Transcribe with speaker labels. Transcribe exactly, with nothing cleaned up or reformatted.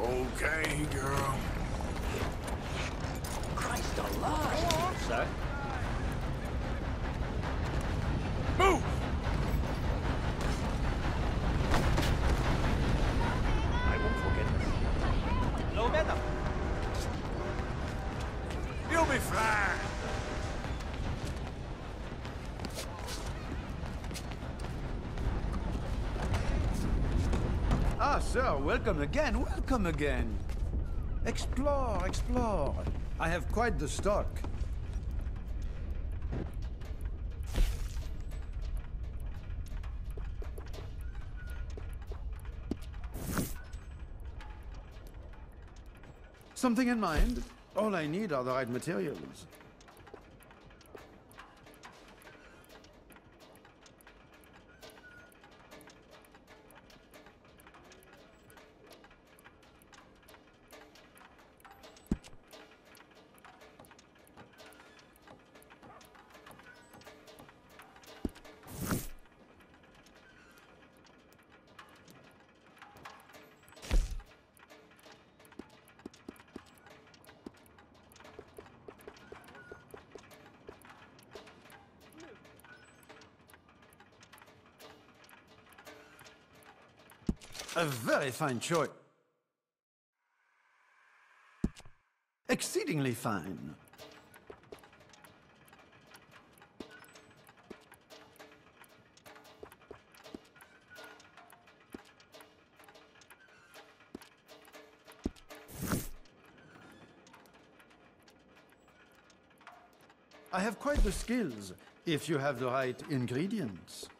Speaker 1: Okay, girl.
Speaker 2: Christ alive! Sir?
Speaker 1: Move!
Speaker 2: I won't forget this. Low better.
Speaker 1: You'll be fine.
Speaker 3: Ah, sir, welcome again, welcome again. Explore, explore. I have quite the stock. Something in mind? All I need are the right materials. A very fine choice. Exceedingly fine. I have quite the skills, if you have the right ingredients.